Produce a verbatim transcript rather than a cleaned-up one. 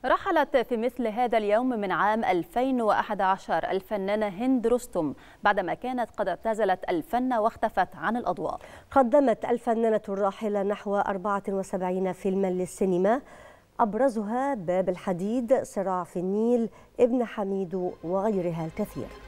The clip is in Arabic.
رحلت في مثل هذا اليوم من عام ألفين وأحد عشر الفنانة هند رستم بعدما كانت قد اعتزلت الفن واختفت عن الأضواء. قدمت الفنانة الراحلة نحو أربعة وسبعين فيلما للسينما، أبرزها باب الحديد، صراع في النيل، ابن حميدو وغيرها الكثير.